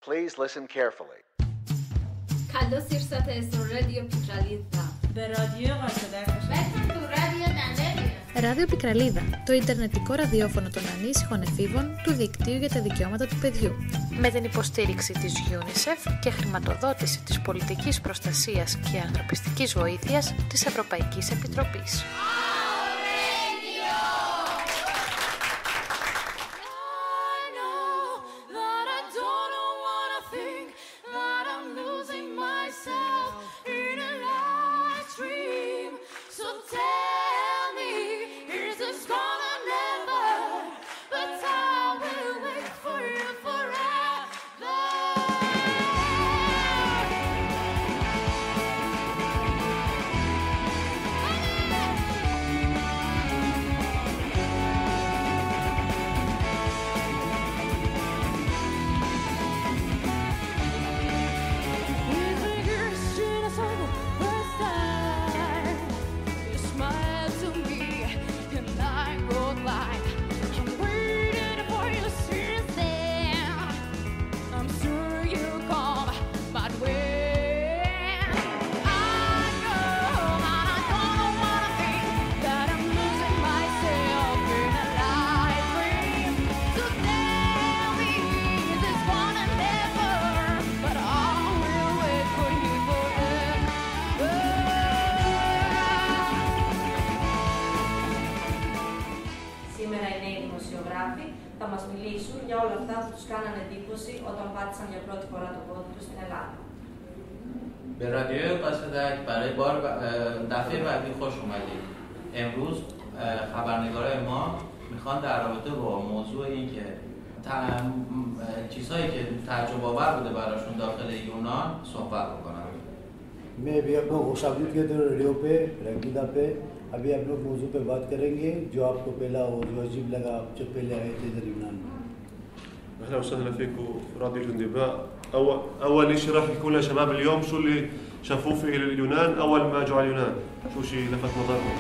Please listen carefully. Καλώς ήρθατε στο Radio Πικραλίδα. Ράδιο Πικραλίδα, το ιντερνετικό ραδιόφωνο των ανήσυχων εφήβων του Δικτύου για τα Δικαιώματα του Παιδιού. Με την υποστήριξη της UNICEF και χρηματοδότηση της πολιτικής προστασίας και ανθρωπιστικής βοήθειας της Ευρωπαϊκής Επιτροπής. Θα μας μιλήσουν για όλα αυτά που τους κάνανε εντύπωση όταν πάτησαν για πρώτη φορά το πόδι τους στην Ελλάδα. به رادیوی قاصدک برای بار دفعه بعدی خوش اومدید. امروز خبرنگارای ما میخوان در رابطه با موضوع این که چیزهایی که تعجب آور بوده براشون داخل یونان صحبت بکنن. मैं अभी आप लोग खुशामदीद कहते हैं रेडियो पे रंगीदा पे अभी आप लोग मौजू पे बात करेंगे जो आपको पहला और जो अजीब लगा जब पहले आए थे इधर यूनान में. اهلا وسهلا فيكم في راديو جندباء. اول شيء راح يحكوا لنا شباب اليوم شو اللي شافوه في اليونان اول ما اجوا على اليونان، شو شيء لفت نظرهم.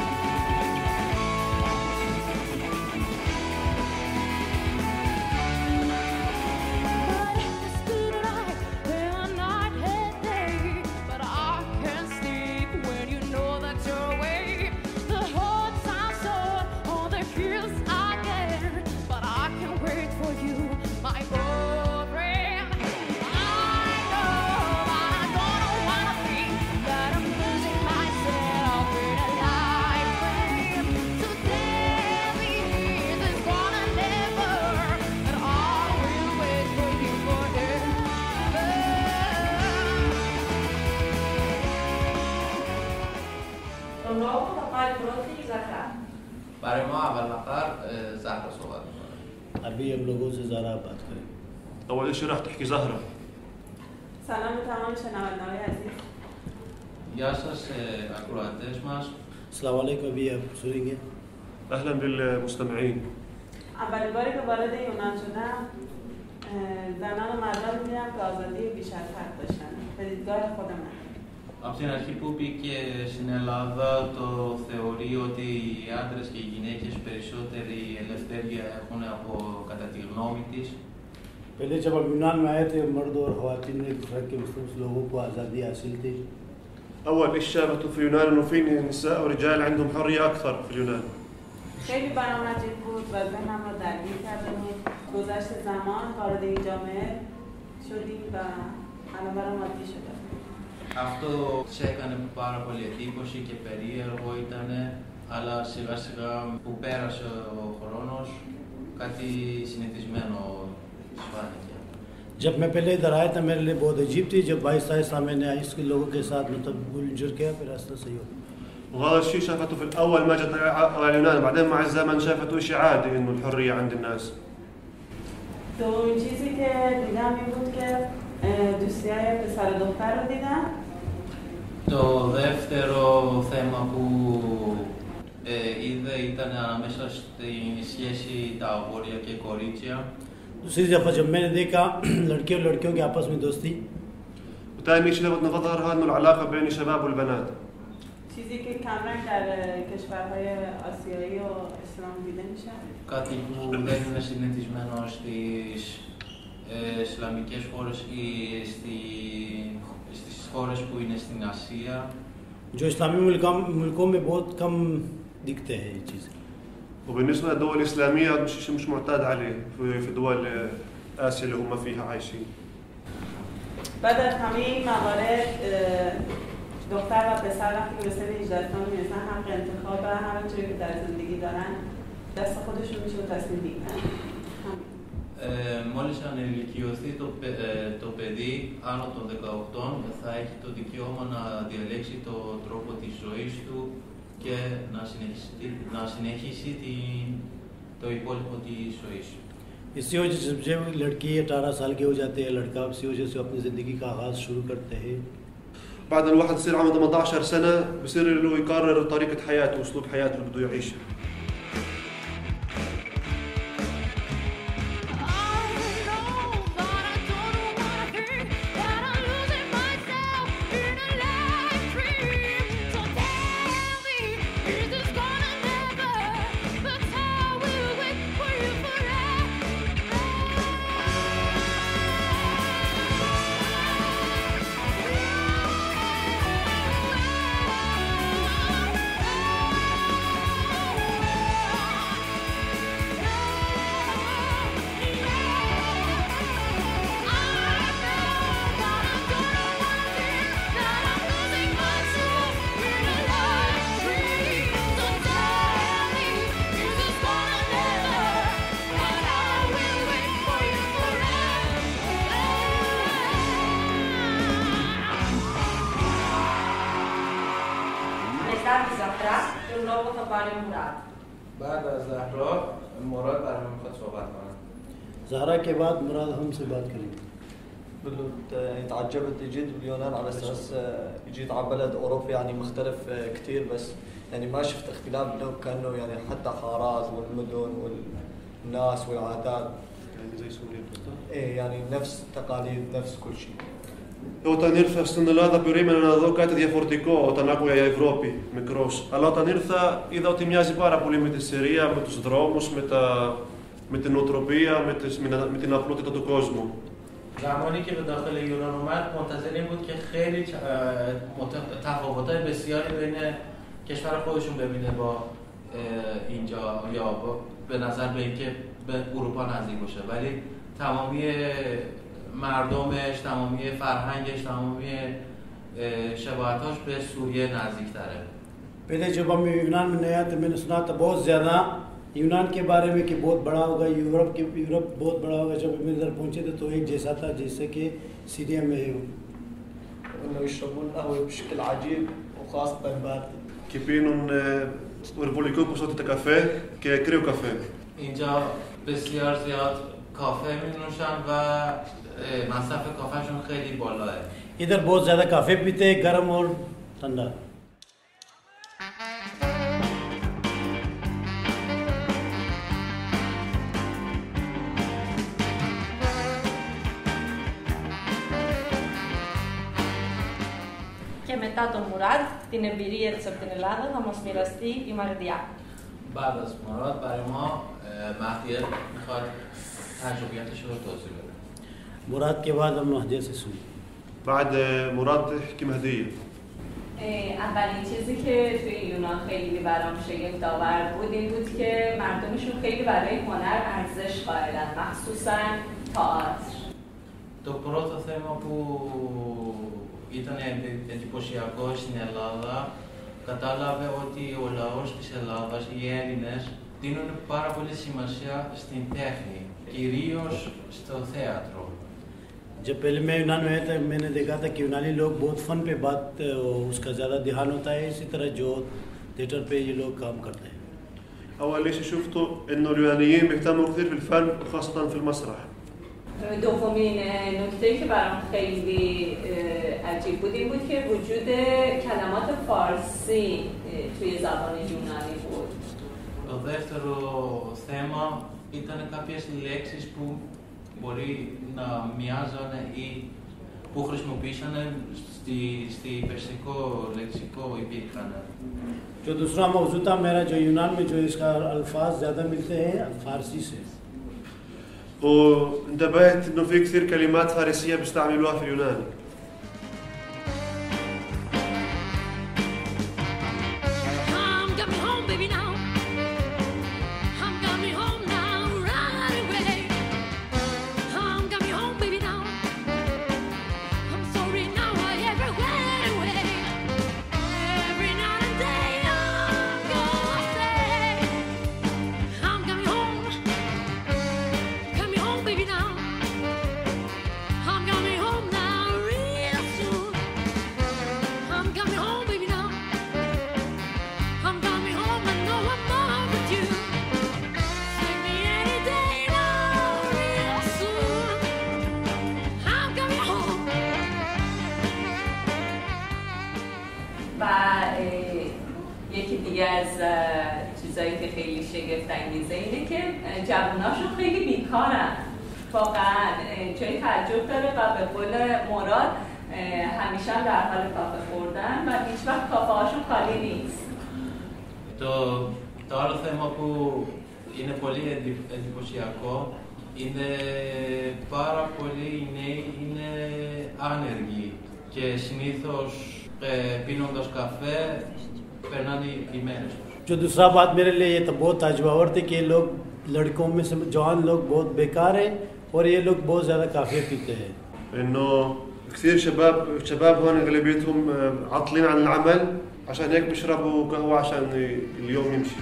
برای ما اول نفر زهرا صحبت می‌کنه. अभी हम लोगों से ज़रा बात करें. اول شيء راح تحكي زهرة. سلام به تمام شنونده‌های عزیز. گیا σας اکرواتش μας. السلام علیکم अभी आप सुनेंगे. اهلا بالمستمعين. اولین باری که وارد یونان شدم زنان و مردان دیدم که آزادی بیش از حد داشتن. به دیدگاه خودم. Από την αρχή που μπήκε στην Ελλάδα το θεωρεί ότι οι άντρες και οι γυναίκες περισσότερη ελευθερία έχουν από κατά τη γνώμη της. पहले जब हम यूनान में आए थे मर्द और ख़वातीन ने एक दूसरे के मुस्लिम लोगों को आज़ादी हासिल थी. اول شيء شافته في اليونان انه في نساء ورجال عندهم حرية اكثر في اليونان. خیلی برام عجیب بود و ذهنم را درگیر کرده بود. گذشت زمان وارد این جامعه شدیم و الان برام عادی شده. Αυτό της έκανε πάρα πολύ εντύπωση και περίεργο ήταν, αλλά σιγά σιγά που πέρασε ο χρόνος κάτι συνηθισμένο της φάνηκε. जब मैं पहले इधर आया था मेरे लिए बहुत अजीब थी, जब आहिस्ता आहिस्ता मैंने इसके लोगों के साथ मतलब गुलजर किया फिर आहिस्ता सही हो. وهذا الشيء شافته في الاول ما جت على اليونان، بعدين مع الزمن شافته شيء عادي انه الحرية عند الناس. دومین چیزی که دیدم این بود که دوستی‌های پسر و دختر رو دیدم. Το δεύτερο θέμα που είδε ήταν ανάμεσα στην σχέση τα αγόρια και κορίτσια. दूसरी दफ़ा जब मैंने देखा लड़के और लड़कियों के आपस में दोस्ती. وثاني شيء لفت نظرها انه العلاقة بين الشباب والبنات. چیزی که کمرنگ در کشورهای آسیایی و اسلام دیده میشه. Κάτι που δεν είναι συνηθισμένο στις Ισλαμικές χώρες ή στις χώρες που είναι στην Ασία. जो इस्लामी मुल्कों में बहुत कम दिखते हैं ये चीज़. وبالنسبة للدول الإسلامية شيء مش معتاد عليه في دول آسيا اللي هم فيها عايشين. بعد از همه این موارد دختر و پسر وقتی که به سن 18 سال میرسن حق انتخاب و همه چیزی که در زندگی دارن دست خودشون میشه و تصمیم بگیرن. Μόλις ανηλικιωθεί το παιδί άνω των 18 θα έχει το δικαίωμα να διαλέξει το τρόπο της ζωής του και να συνεχίσει το υπόλοιπο της ζωής. इसी वजह से जब लड़की 18 साल के हो जाते हैं लड़का इसी वजह से अपनी ज़िंदगी का आगाज़ शुरू करते हैं. بعد الواحد يصير عمره 18 سنة بصير له يقرر طريقة حياته وأسلوب حياته اللي بده يعيشها. τον λόγο θα πάρει ο Μουράτ. بعد از زهرا مراد برای من میخواد صحبت کنه. زهرا के बाद मुराद हमसे बात करेंगे. يعني تعجبت جد باليونان على اساس جيت على بلد اوروبي يعني مختلف كثير بس يعني ما شفت اختلاف كانه يعني حتى حارات والمدن والناس والعادات يعني زي سوريا بالضبط. ايه يعني نفس التقاليد نفس كل شيء. Όταν ήρθα στην Ελλάδα περίμενα να δω κάτι διαφορετικό όταν άκουγα για Ευρώπη μικρός. Αλλά όταν ήρθα είδα ότι μοιάζει πάρα πολύ με τη Συρία, με τους δρόμους, με την νοοτροπία, με την απλότητα του κόσμου. زمانی که به داخل یونان اومد منتظر این بود که خیلی تفاوت‌های بسیاری بین کشور خودشون ببینه با اینجا یا به نظر به اینکه به اروپا نزدیک باشه ولی تمامی مردمش، تمامی فرهنگش، تمامی شباهتاش به سوریه نزدیک‌تره. पहले जब हम यूनान में नया तो मैंने सुना था बहुत ज़्यादा यूनान के बारे में कि बहुत बड़ा होगा यूरोप बहुत बड़ा होगा जब हम इधर पहुंचे थे तो एक जैसा था जैसे कि सीरिया में है انه يشربون قهوه بشكل عجيب وخاصه بعد Και πίνουν υπερβολικό ποσότητα καφέ και κρύο καφέ. اینجا بسیار زیاد کافه می‌نوشن و مصرف کافهشون خیلی بالاه. इधर बहुत ज़्यादा काफ़े पीते हैं गर्म और ठंडा. Και μετά τον Μουράτ, την εμπειρία της από την Ελλάδα θα μας μοιραστεί η Μαγδιά. بعد از مراد برای ما مهدیه میخواد تجربیاتش رو توضیح بده. मुराद के बाद हम महदिया से सुने. بعد مراد تحكي مهدية. اولین چیزی که توی یونان خیلی برام شگفت‌آور بود این بود که مردمشون خیلی برای هنر ارزش قائلن، مخصوصاً تئاتر. Το πρώτο θέμα που ήταν εντυπωσιακό στην Ελλάδα, κατάλαβε ότι ο λαός της Ελλάδας, οι Έλληνες, δίνουν πάρα πολύ σημασία στην τέχνη, κυρίως στο θέατρο. जब पहले मैं यूनान में आया था मैंने देखा था कि यूनानी लोग बहुत फन पे बात उसका ज़्यादा ध्यान होता है इसी तरह जो थिएटर पे ये लोग काम करते हैं. أول شيء شفته إنه اليونانيين بيهتموا كثير في الفن وخاصة في المسرح. دومین نکته‌ای که برام خیلی عجیب بود این بود که وجود کلمات فارسی توی زبان یونانی بود. Το δεύτερο θέμα ήταν κάποιες λέξεις που μπορεί να μοιάζανε ή που χρησιμοποιήσανε στη περσικό λεξικό υπήρχαν. जो दूसरा मौजू था मेरा जो यूनान में जो इसका अल्फाज ज़्यादा मिलते हैं फारसी से. وانتبهت انه في كثير كلمات فارسيه بيستعملوها في اليونان. یکی دیگه از چیزایی که خیلی شگفت انگیزه اینه که جواناشون خیلی بیکارن. واقعا جای تعجب داره و به قول مراد همیشه در حال کافه خوردن و هیچ وقت کافه هاشون خالی نیست. Το άλλο θέμα που είναι πολύ εντυπωσιακό είναι πάρα πολλοί νέοι είναι άνεργοι και συνήθως πίνοντας καφέ περνάνε οι μέρες τους. जो दूसरा बात मेरे लिए ये तो बहुत ताजुबावर थी कि लोग लड़कों में से जवान लोग बहुत बेकार हैं और ये लोग बहुत ज़्यादा काफ़ी पीते हैं. إنه كثير شباب هون أغلبيتهم عاطلين عن العمل عشان هيك بيشربوا قهوة عشان اليوم يمشي.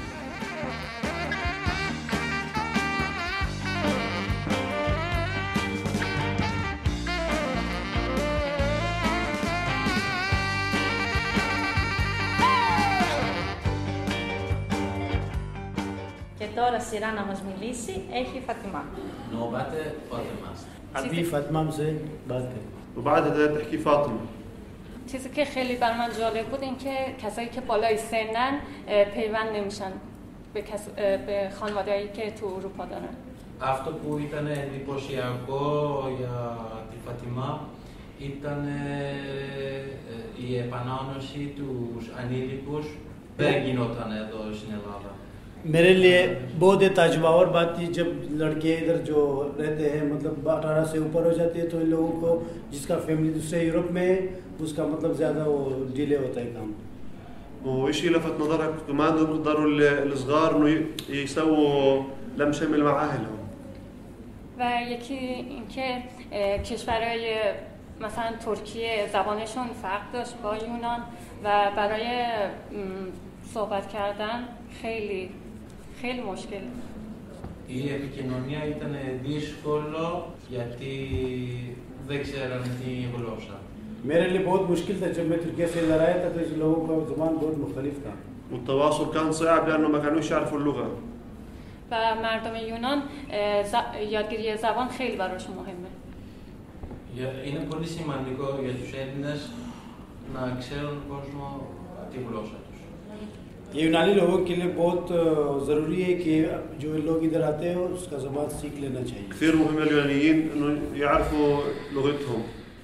Και τώρα σειρά να μας μιλήσει έχει η Φατιμά. نوبت فاطمه است. अभी फातिमा से बात करें. وبعدها تحكي فاطمة. چیزی که خیلی بر من جالب بود این که کسایی که بالای سنن پیوند نمیشن به خانواده‌ای که تو اروپا دارن. Αυτό που ήταν εντυπωσιακό για τη Φατιμά ήταν η επανάνωση τους ανήλικους. Δεν γινόταν εδώ στην Ελλάδα. मेरे लिए बहुत ही ताजुबावर बात थी जब लड़के इधर जो रहते हैं मतलब 18 से ऊपर हो जाते हैं तो इन लोगों को जिसका फैमिली दूसरे यूरोप में है उसका मतलब ज़्यादा वो डिले होता है काम. وإشي لفت نظرك كمان بيقدروا الصغار إنه يسووا لم شمل مع أهلهم. و یکی اینکه کشورهای مثلا ترکیه زبانشون فرق داشت با یونان و برای صحبت کردن خیلی مشکل. Η επικοινωνία ήταν δύσκολο γιατί δεν ξέρανε τη γλώσσα. मेरे लिए बहुत मुश्किल था जब मैं तुर्की से इधर आया था तो इस लोगों का ज़बान बहुत मुख्तलिफ था. والتواصل كان صعب لأنه ما كانوش يعرفوا اللغة. و مردم یونان یادگیری زبان خیلی براشون مهمه. Είναι πολύ σημαντικό για τους Έλληνες να ξέρουν κόσμο τη γλώσσα τους. ये यूनानी लोगों के लिए बहुत ज़रूरी है कि जो लोग इधर आते हैं उसका ज़बान सीख लेना चाहिए. كثير مهم لليونانيين إنه يعرفوا لغتهم.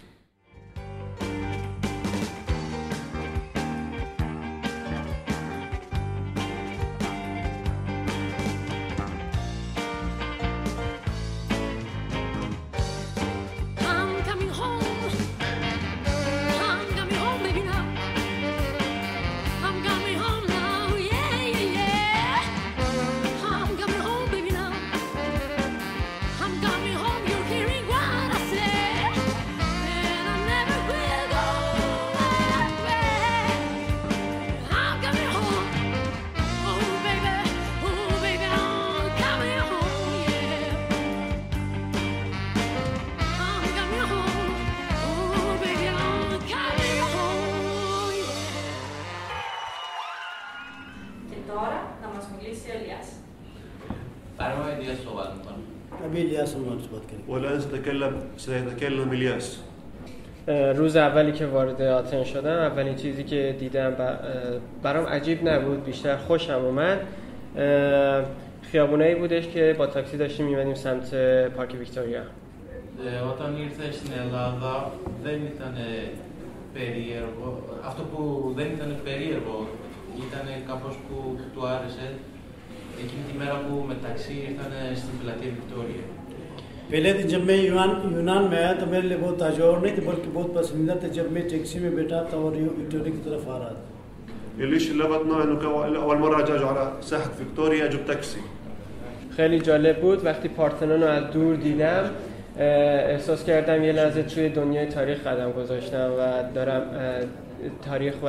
سيتكلم إلياس. روز اولی که وارد آتن شدم اولین چیزی که دیدم برام عجیب نبود بیشتر خوشم اومد. خیابونایی بودش که با تاکسی داشتیم می‌رفتیم سمت پارک ویکتوریا. Όταν ήρθε στην Ελλάδα δεν ήταν περίεργο. Αυτό που δεν ήταν περίεργο ήταν κάπως που του άρεσε εκείνη τη μέρα που με ταξί ήρθαν στην πλατεία Βικτόρια. पहले दिन जब मैं यूनान में आया तो मेरे लिए बहुत ताजुब नहीं थे बल्कि बहुत पसंदीदा थे जब मैं टैक्सी में बैठा था और विक्टोरिया की तरफ आ रहा था. الشيء اللي لفتنا انه اول مره اجوا على ساحه فيكتوريا اجوا بتاكسي. خیلی جالب بود وقتی پارتنون رو از دور دیدم احساس کردم یه لحظه توی دنیای تاریخ قدم گذاشتم و دارم تاریخ و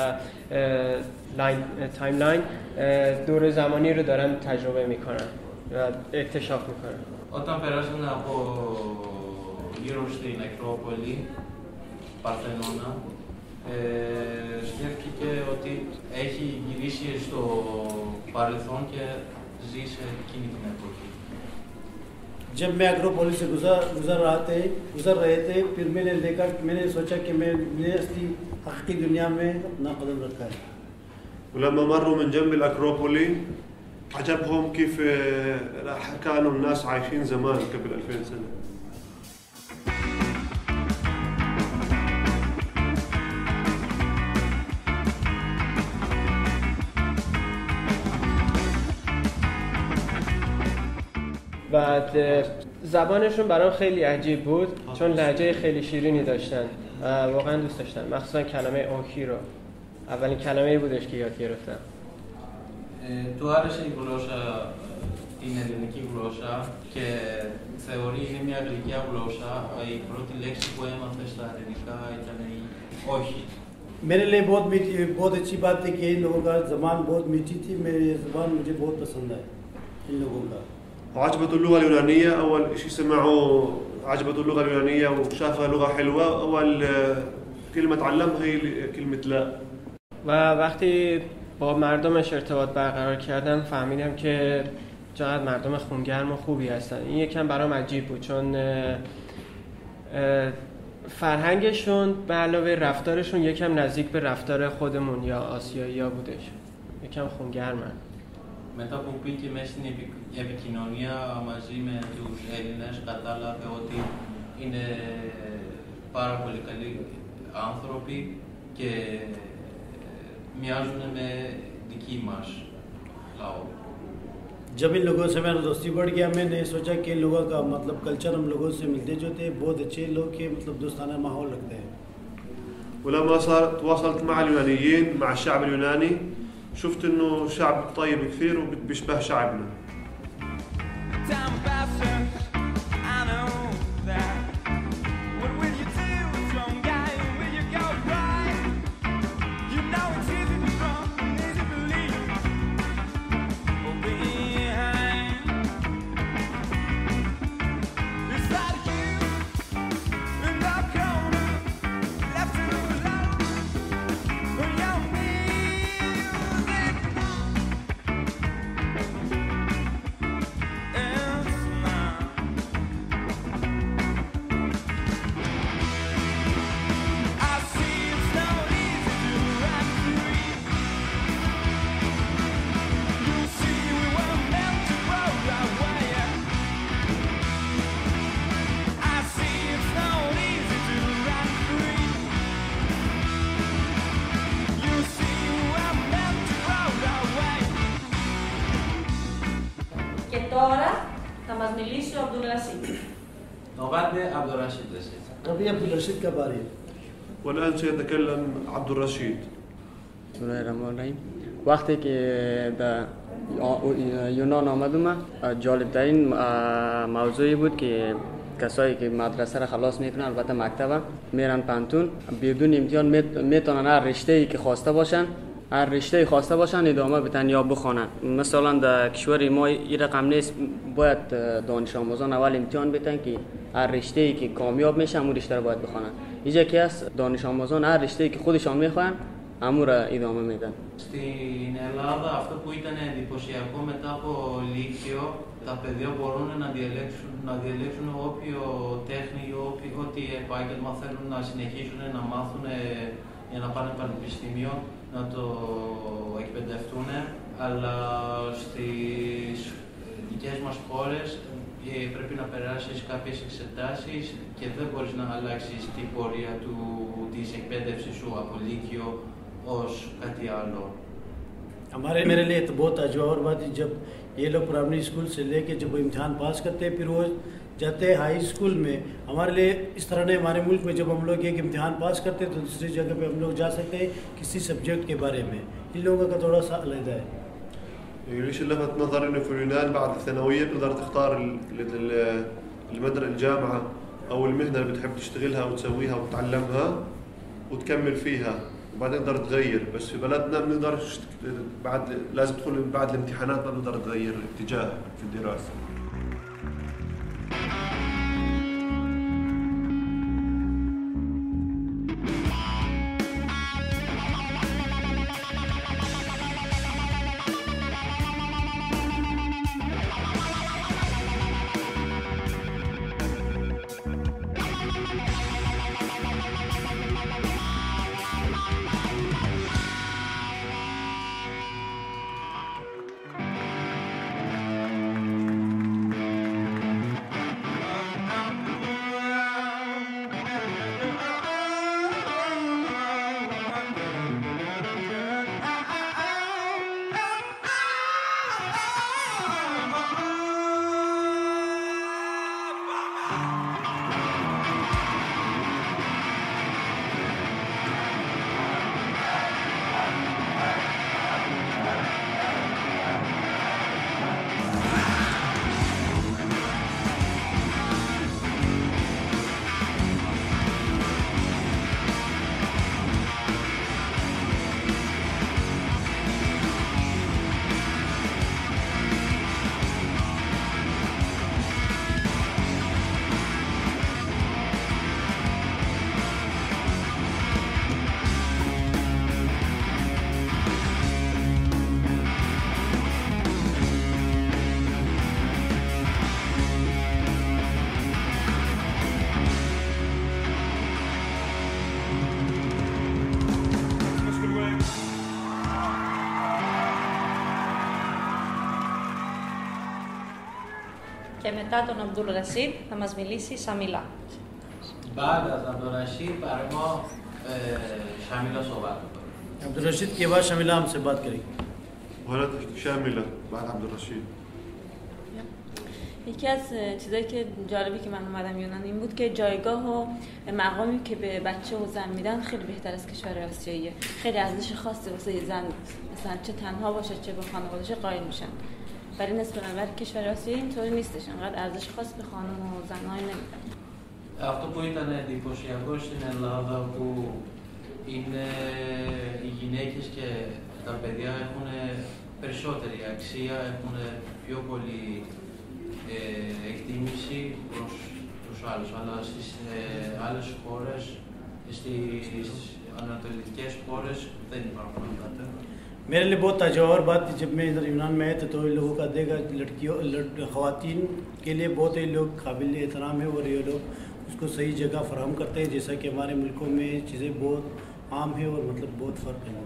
تایملاین دور زمانی رو دارم تجربه میکنم و اکتشاف میکنم. Όταν περάσαμε από γύρω στην Ακρόπολη, Παρθενώνα, σκέφτηκε ότι έχει γυρίσει στο παρελθόν και ζει σε εκείνη την εποχή. जब मैं एक्रोपोलिस से गुजर रहे थे फिर मैंने सोचा कि मैंने असली हकीकी दुनिया में अपना कदम रखा है. ولما مروا من جنب الأكروبولي عجبهم كيف كانوا الناس عايشين زمان قبل 2000 سنة. بعد زبانشون برام خیلی عجیب بود چون لهجه خیلی شیرینی داشتن واقعا دوست داشتم مخصوصا کلمه اوکی رو اولین کلمه‌ای بودش که یاد گرفتم. Του άρεσε η γλώσσα, την ελληνική γλώσσα και θεωρεί είναι μια γλυκιά γλώσσα. Η πρώτη λέξη που έμαθε στα ελληνικά ήταν η όχι. मेरे लिए बहुत अच्छी बात थी कि इन लोगों का ज़बान बहुत मीठी थी. मेरी ज़बान मुझे बहुत पसंद है इन लोगों का. وعجبته اللغة اليونانية أول شيء سمعوا عجبته اللغة اليونانية وشافها لغة حلوة. أول كلمة تعلمها هي كلمة لا. و وقتی با مردمش ارتباط برقرار کردم فهمیدم که چقدر مردم خونگرم و خوبی هستن. این یکم برام عجیب بود چون فرهنگشون به علاوه رفتارشون یکم نزدیک به رفتار خودمون یا آسیایی‌ها بودش. یکم خونگرمن. Μετά που μπήκε μέσα στην επικοινωνία μαζί με τους Έλληνες κατάλαβε ότι είναι πάρα πολύ καλοί άνθρωποι και μοιάζουν με δική μας λαό. जब इन लोगों से मेरा दोस्ती बढ़ गया मैंने सोचा कि इन लोगों का मतलब कल्चर हम लोगों से मिलते जो थे बहुत अच्छे लोग के मतलब दोस्ताना माहौल रखते हैं. ولما تواصلت مع اليونانيين مع الشعب اليوناني شفت انه شعب طيب كثير وبيشبه شعبنا. Τώρα θα μας μιλήσει ο Αμπτουλρασίδ. نغادي عبد الرشيد ربيع عبد الرشيد كباري. والآن سيتكلم عبد الرشيد. بسم الله الرحمن الرحیم. وقتی که به یونان آمدم جالبترین موضوعی بود که کسایی که مدرسه را خلاص میکنن البته مکتب میرن پانتون بدون امتحان میتونن هر رشته‌ای که خواسته باشن هر رشته خواسته باشن ادامه بدن یا بخونن. مثلا در کشور ما این رقم نیست باید دانش آموزان اول امتحان بدن که هر رشته‌ای که کامیاب میشه همون رشته رو باید بخونن. اینجا که است دانش آموزان هر رشته‌ای که خودشان میخوان همون را ادامه میدن. Στην Ελλάδα αυτό που ήταν εντυπωσιακό μετά από Λύκειο τα παιδιά μπορούν να διαλέξουν όποιο τέχνη ή ό,τι επάγγελμα θέλουν να συνεχίσουν να μάθουν για να πάνε πανεπιστήμιο, να το εκπαιδευτούν, αλλά στις δικές μας χώρες πρέπει να περάσεις κάποιες εξετάσεις και δεν μπορείς να αλλάξεις την πορεία της εκπαίδευσης σου από Λύκειο ως κάτι άλλο. मेरे लिए तो बहुत अजब बात है जब ये लोग प्राइमरी स्कूल से लेके जब वो इम्तिहान पास करते हैं फिर वो जाते हैं हाई स्कूल में, हमारे लिए इस तरह नहीं। हमारे मुल्क में जब हम लोग एक इम्तिहान पास करते हैं तो दूसरी जगह पे हम लोग जा सकते हैं किसी सब्जेक्ट के बारे में। इन लोगों का थोड़ा सा अलग है। ليش لفت نظري انه في اليونان بعد الثانويه بتقدر تختار المدرسه الجامعه او المهنه اللي بتحب تشتغلها وتسويها وتتعلمها وتكمل فيها وبعدين تقدر تغير، بس في بلدنا بنقدر بعد لازم تدخل بعد الامتحانات ما بنقدر تغير اتجاه في الدراسه. Και μετά τον Αμπτούλ Ρασίδ θα μας μιλήσει η Σαμίλα. بعد از عبدالرشید برای ما شامیلا صحبت می‌کنه. عبدالرشید के बाद शमीला हमसे बात करेगी. وهنا شامله بعد عبدالرشید. یکی از چیزایی که جالبی که من اومدم یونان این بود که جایگاه و مقامی که به بچه و زن میدن خیلی بهتر از کشور آسیاییه. خیلی ارزش خاصی واسه زن مثلا چه تنها باشه چه با خانواده‌اش قائل میشن. برای نسبت برای کشور آسیایی اینطوری نیستش. انقدر ارزش خاص به خانم و زنای نمیدن. Αυτό που ήταν εντυπωσιακό στην Ελλάδα που είναι οι γυναίκες και τα παιδιά έχουν περισσότερη αξία, έχουν πιο πολύ εκτίμηση προς τους άλλους, αλλά στις άλλες χώρες, στις ανατολικές χώρες δεν υπάρχουν αυτά. मेरे लिए बहुत ताजुब बात थी जब मैं इधर यूनान में आया तो इन लोगों का देखा लड़कियों ख़वातीन के लिए बहुत ही लोग काबिल एहतराम है और ये लोग उसको सही जगह फराहम करते हैं, जैसा कि हमारे मुल्कों में चीज़ें बहुत आम है और मतलब बहुत फ़र्क है.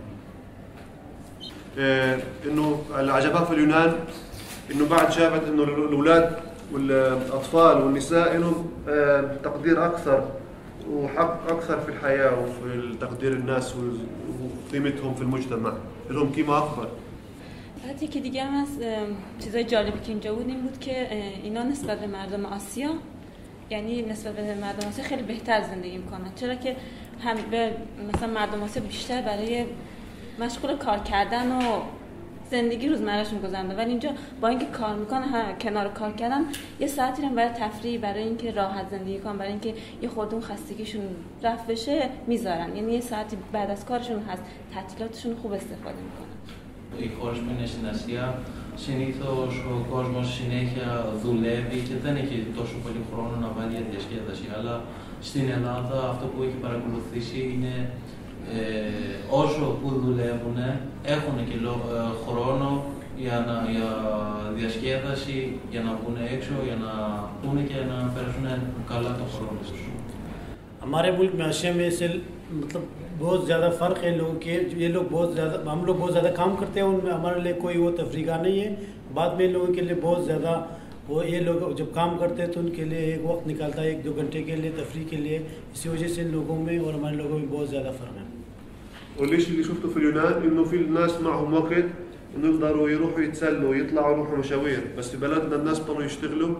إنه اللي عجبها في اليونان إنه بعد شافت إنه الأولاد والأطفال والنساء لهم تقدير أكثر وحق أكثر في الحياة وفي تقدير الناس وقيمتهم في المجتمع، لهم قيمة أكبر. حتی که دیگه هم از چیزای جالبی که اینجا بود این بود که اینا نسبت به مردم آسیا، یعنی نسبت به مردم آسیا خیلی بهتر زندگی میکنن، چرا که هم به مثلا مردم آسیا بیشتر برای مشغول کار کردن و زندگی روزمرهشون گذرونده، ولی اینجا با اینکه کار میکنن کنار کار کردن یه ساعتی هم برای تفریح، برای اینکه راحت زندگی کنن، برای اینکه یه خودمون خستگیشون رفع بشه میذارن، یعنی یه ساعتی بعد از کارشون هست تعطیلاتشون خوب استفاده میکنن. Οι χώρες που είναι στην Ασία, συνήθως ο κόσμος συνέχεια δουλεύει και δεν έχει τόσο πολύ χρόνο να βάλει για διασκέδαση. Αλλά στην Ελλάδα αυτό που έχει παρακολουθήσει είναι όσο που δουλεύουν έχουν και χρόνο για διασκέδαση, για να βγουν έξω, για να πούνε και να περάσουν καλά το χρόνο τους. हमारे मुल्क में आशिया में से मतलब बहुत ज़्यादा फ़र्क है लोगों के, ये लोग बहुत ज़्यादा, हम लोग बहुत ज़्यादा काम करते हैं, उनमें हमारे लिए कोई वो तफरीक़ा नहीं है। बाद में लोगों के लिए बहुत ज़्यादा वो ये लोग जब काम करते हैं तो उनके लिए एक वक्त निकलता है 1-2 घंटे के लिए तफरीह के लिए, इसी वजह से इन लोगों में और हमारे लोगों में बहुत ज़्यादा फ़र्क है. والشيء اللي شفته في اليونان انه في الناس معهم وقت انه يقدروا يروحوا يتسلوا يطلعوا يروحوا مشاوير، بس في بلدنا الناس بطلوا يشتغلوا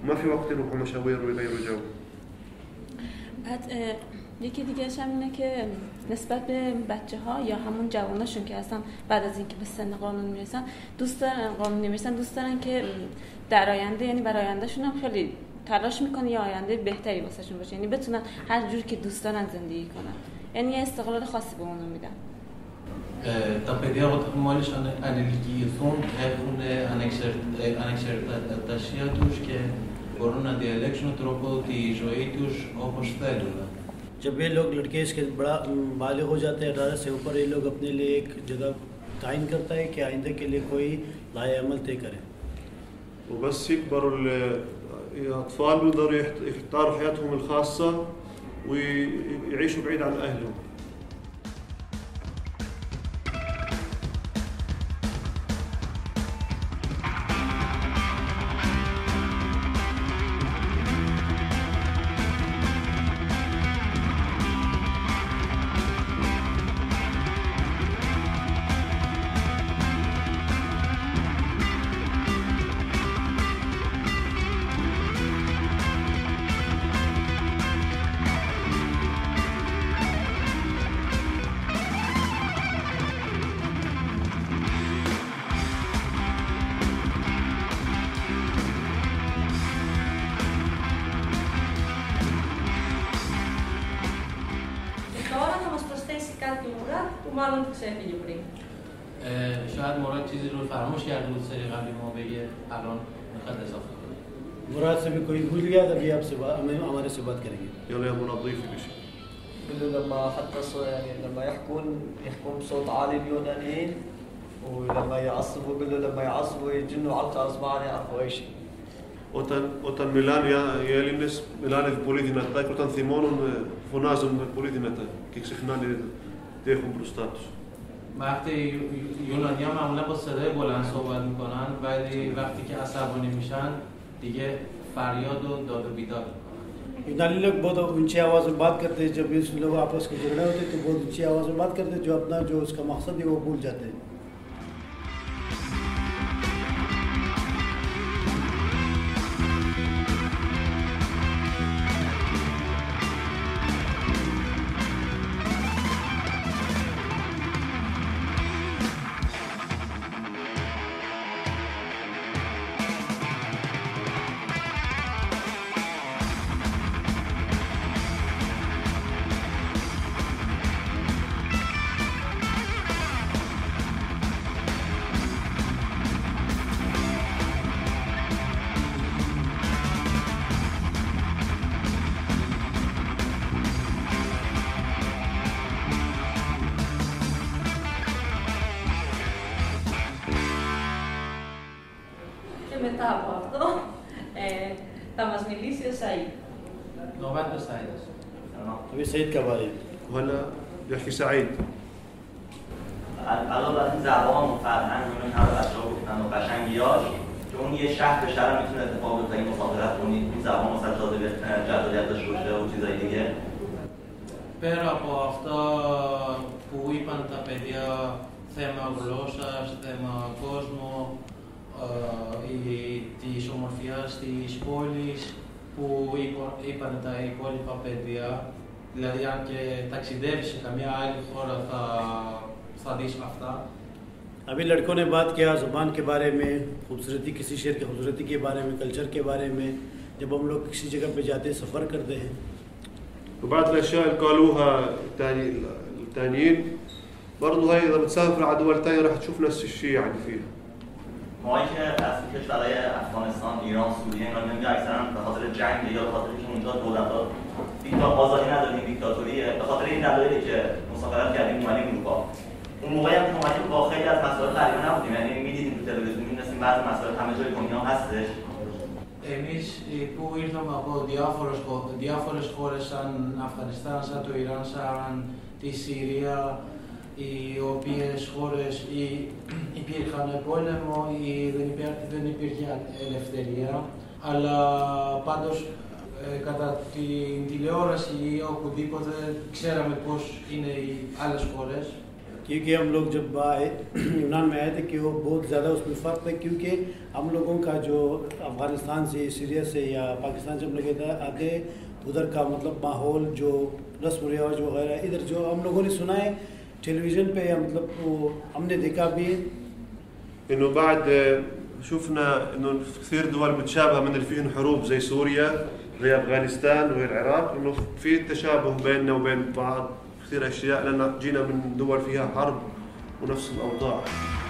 ما في وقت يروحوا مشاوير ويغيروا جو. بعد یکی دیگه‌ش هم اینه که نسبت به بچه‌ها یا همون جواناشون که اصلا بعد از اینکه به سن قانون میرسن دوست دارن که در آینده، یعنی برای آیندهشون هم خیلی تلاش میکنن یا آینده بهتری واسهشون باشه، یعنی بتونن هر جور که دوست دارن زندگی کنن، یعنی یه استقلال خاصی به اونها میدن. Τα παιδιά μόλις ανηλικιωθούν έχουν ανεξαρτησία τους και μπορούν να διαλέξουν τρόπο τη ζωή τους όπως θέλουν. जब ये लोग लड़के इसके बड़ा बालिग हो जाते हैं 18 से ऊपर, ये लोग अपने लिए एक जगह तायन करता है कि आइंदे के लिए कोई लाए अमल तय करें. وبس يكبروا الأطفال بيقدروا يختاروا حياتهم الخاصة ويعيشوا بعيد عن أهلهم. مالون ξέφυγε πριν. شاید مراد چیزی رو فراموش کرده بود سری قبلی ما بگه الان میخواد اضافه کنه. مراد से भी कोई भूल गया तभी आपसे हमारे से बात करेंगे. يلا يا منى ضيفي بشيء. بقول لما حتى يعني لما يحكون بصوت عالي اليونانيين، ولما يعصبوا بقول له لما يعصبوا يجنوا على القرص ما يعرفوا اي شيء. Όταν μιλάνε οι Έλληνες, μιλάνε πολύ δυνατά και όταν θυμώνουν φωνάζουν πολύ δυνατά και ξεχνάνε τι έχουν μπροστά τους. وقتی یونانی‌ها معمولا با صدای بلند صحبت میکنن ولی وقتی که عصبانی میشن دیگه فریاد و داد و بیداد میکنن. यूनानी लोग बहुत ऊंची आवाज़ में बात करते हैं, जब इस लोग आपस में झगड़े होते हैं तो बहुत ऊंची आवाज़ में बात करते हैं, जो अपना जो उसका मकसद है वो भूल जाते हैं. Μετά από αυτό θα μας μιλήσει ο Σαΐd. نوبت به سعید است. अभी सईद का बारे में. وهلا بيحكي سعيد. علاوه بر این زبان و فرهنگ و این همه بچه‌ها گفتن و قشنگیاش که اون یه شهر به شهر میتونه اتفاق بیفته، این مسافرت کنید این زبان مثلا جذابیت داشته باشه و چیزای دیگه. Πέρα από αυτά που είπαν τα παιδιά, θέμα γλώσσας, θέμα κόσμου, της ομορφιάς της πόλης που είπαν τα υπόλοιπα παιδιά, δηλαδή αν και ταξιδεύεις σε καμία άλλη χώρα θα δεις αυτά. अभी लड़कों ने बात किया ज़बान के बारे में, खूबसूरती किसी शहर की खूबसूरती के बारे में, कल्चर के बारे में, जब हम लोग किसी जगह पे जाते हैं सफ़र करते हैं. وبعض الأشياء اللي قالوها الثانيين برضه هاي إذا بتسافر على دول ثانية راح تشوف نفس الشيء يعني فيها. ما که از کشورهای افغانستان، ایران، سوریه اینا میگن اکثرا به خاطر جنگ یا به خاطر اینکه اونجا دولت‌ها آزادی ندارن، دیکتاتوریه، به خاطر این دلایلی که مسافرت کردیم اومدیم اروپا. اون موقعی هم که اومدیم با خیلی از مسائل غریبه نبودیم، یعنی می‌دیدیم تو تلویزیون می‌دونستیم بعضی مسائل همه جای دنیا هستش. Εμείς που ήρθαμε από διάφορες χώρες σαν Αφγανιστάν, σαν το Ιράν, σαν τη Συρία, οι οποίες χώρες υπήρχαν πόλεμο ή δεν υπήρχε ελευθερία, αλλά πάντως κατά την τηλεόραση ή οπουδήποτε ξέραμε πώς είναι οι άλλες χώρες. क्योंकि हम लोग जब आए यूनान में आए थे कि वो बहुत ज़्यादा उसमें फ़र्क था, क्योंकि हम लोगों का जो अफ़गानिस्तान से, सीरिया से या पाकिस्तान से हम लोग आते उधर का मतलब माहौल, जो रस्म रिवाज वगैरह, इधर जो हम लोगों ने सुना है टेलीविज़न पे या मतलब वो हमने देखा भी إنه بعد شفنا إنه كثير دول متشابهة من اللي فيهن حروب زي سوريا زي أفغانستان وزي العراق، إنه في تشابه بيننا وبين بعض كثير أشياء لأن جينا من دول فيها حرب ونفس الأوضاع.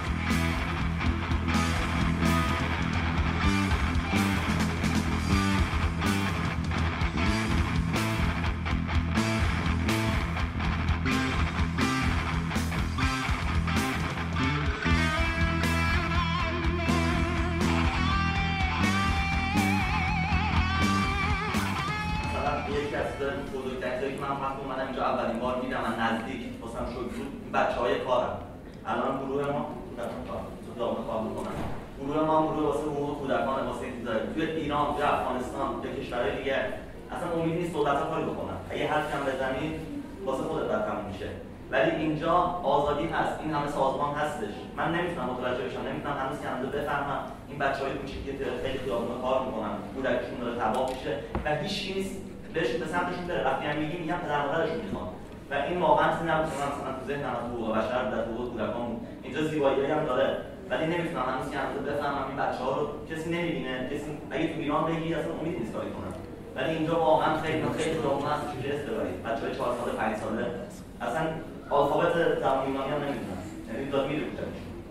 اولین بار دیدم من نزدیک واسم شوک بود بچه‌های کارم. الان گروه ما تو دامه کار می‌کنن. گروه ما گروه واسه حقوق کودکان واسه توی ایران، توی افغانستان، توی کشورهای دیگه اصلا امید نیست دولت‌ها کاری بکنن. اگه حرف کم بزنی واسه خودت بعد تموم میشه. ولی اینجا آزادی هست، این همه سازمان هستش. من نمیتونم متوجه بشم، نمیتونم هنوز که هنوز بفهمم این بچه‌های کوچیکی که خیلی خیابون کار می‌کنن، کودکشون داره تباه میشه و هیچ کی نیست بهش به سمتشون بره. وقتی هم میگم پدر مادرشون میخوان و این واقعا چیزی نبود که مثلا تو ذهنم از حقوق بشر در حقوق کودکان اینجا زیبایی‌هایی هم داره، ولی نمیتونم هنوز که هنوز بفهمم این بچه‌ها رو کسی نمیبینه، کسی اگه تو ایران بگی اصلا امید نیست کاری کنن. ولی اینجا واقعا خیلی خیابون هست که جست ببرید. بچه‌های 4 ساله 5 ساله اصلا آلفابت زبان یونانی هم نمیدونن. یعنی داد میره.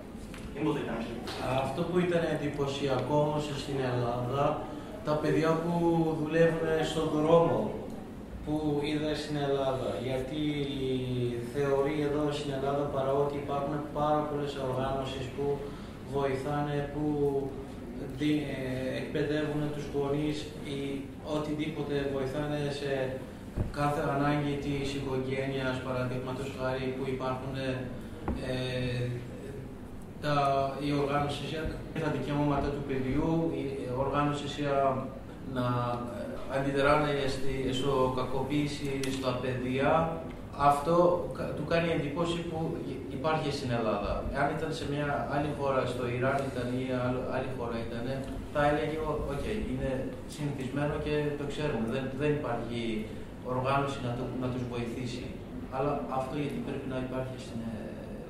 Αυτό που ήταν εντυπωσιακό όμως στην Ελλάδα, τα παιδιά που δουλεύουν στον δρόμο που είδα στην Ελλάδα. Γιατί θεωρεί εδώ στην Ελλάδα παρότι υπάρχουν πάρα πολλές οργάνωσεις που βοηθάνε, που εκπαιδεύουν τους γονείς ή οτιδήποτε βοηθάνε σε κάθε ανάγκη της οικογένειας, παραδείγματος χάρη που υπάρχουν οι οργάνωσεις για τα δικαιώματα του παιδιού, οι οργάνωσεις για να αντιδράνε στο κακοποίηση στα παιδιά. Αυτό του κάνει εντύπωση που υπάρχει στην Ελλάδα. Αν ήταν σε μια άλλη χώρα, στο Ιράν ήταν ή άλλη χώρα ήταν, θα έλεγε «ΟΚ, είναι συνηθισμένο και το ξέρουμε, δεν υπάρχει οργάνωση να τους βοηθήσει». Αλλά αυτό γιατί πρέπει να υπάρχει στην Ελλάδα.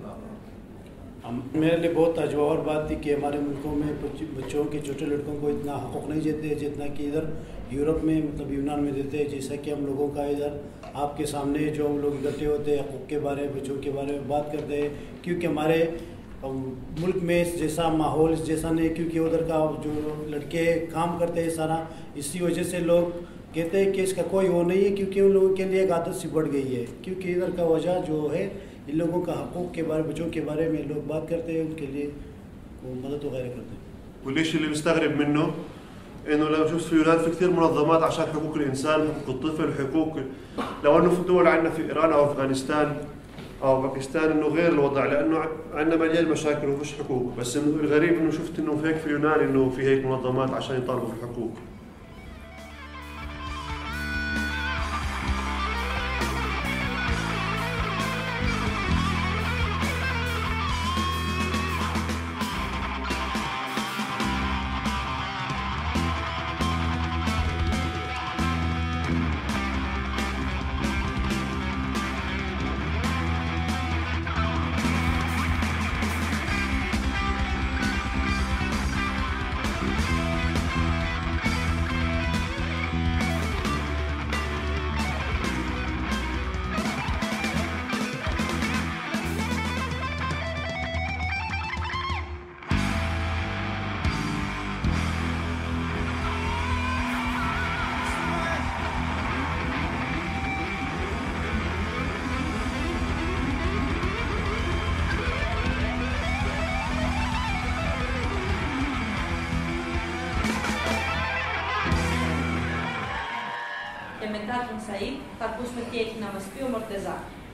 मेरे लिए बहुत ताजुबावर बात थी कि हमारे मुल्कों में बच्चों के छोटे लड़कों को इतना हक़ नहीं देते जितना कि इधर यूरोप में मतलब यूनान में देते हैं। जैसा कि हम लोगों का इधर आपके सामने जो हम लोग इकट्ठे होते हैं हक़ के बारे में, बच्चों के बारे में बात करते हैं, क्योंकि हमारे मुल्क में जैसा माहौल जैसा नहीं, क्योंकि उधर का जो लड़के काम करते हैं सारा, इसी वजह से लोग कहते हैं कि इसका कोई वो नहीं है, क्योंकि उन लोगों के लिए एक आदत सी बढ़ गई है। क्योंकि इधर का वजह जो है इन लोगों का हकूक़ के बारे, बच्चों के बारे में लोग बात करते हैं, उनके लिए मदद वगैरह करते हैं. والشيء اللي مستغرب منه انه لو شفت في اليونان في كثير منظمات عشان حقوق الانسان، حقوق الطفل، حقوق لو انه في دول عندنا في ايران او افغانستان او باكستان انه غير الوضع، لانه عندنا مليان مشاكل ومش حقوق. بس انه الغريب انه شفت انه هيك في اليونان انه في هيك منظمات عشان يطالبوا بالحقوق. θα ακούσουμε τι έχει να μας πει ο Μορτεζά.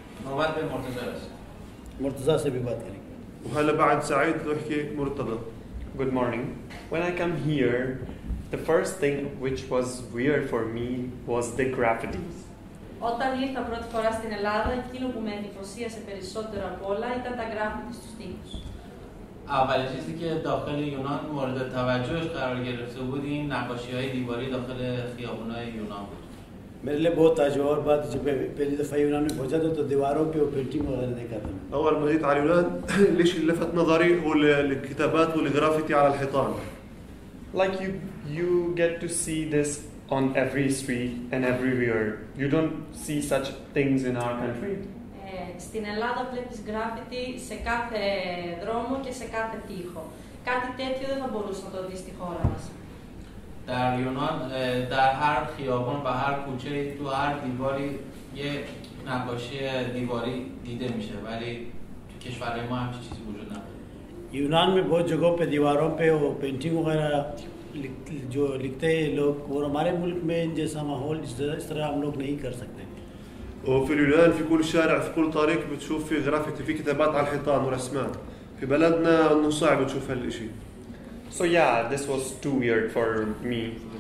مرتضى से भी बात करेंगे. وهلا بعد سعيد نحكي مرتضى. Good morning. When I come here, the first thing which was weird for me was the graffitis. Όταν ήρθα πρώτη φορά στην Ελλάδα, εκείνο που με εντυπωσίασε περισσότερο απ' όλα ήταν τα γκράφιτι στους τοίχους. اولین چیزی که داخل یونان مورد توجهش قرار گرفته بود این نقاشی‌های دیواری داخل خیابون‌های یونان بود. मेरे लिए बहुत ताजुब बात जब पहली दफ़ा यूनान में पहुंचा था तो दीवारों पे वो पेंटिंग वगैरह देखा था. أول ما جيت على اليونان الشيء اللي لفت نظري هو الكتابات والجرافيتي على الحيطان. Like you get to see this on every street and everywhere. You don't see such things in our country. Στην Ελλάδα βλέπεις γκράφιτι σε κάθε δρόμο και σε κάθε τοίχο. Κάτι τέτοιο δεν θα μπορούσε να το δει στη χώρα μας. در یونان در هر خیابان و هر کوچه تو هر دیواری یه نقاشی دیواری دیده میشه ولی تو کشورهای ما همچین چیزی وجود نداره. यूनान में बहुत जगहों पे दीवारों पे वो पेंटिंग वगैरह जो लिखते हैं लोग और हमारे मुल्क में जैसा माहौल इस तरह हम लोग नहीं कर सकते. وفي اليونان في كل شارع في كل طريق بتشوف في جرافيتي في كتابات على الحيطان ورسمات. في بلدنا انه صعب تشوف هالشيء. So yeah, this was too weird for me,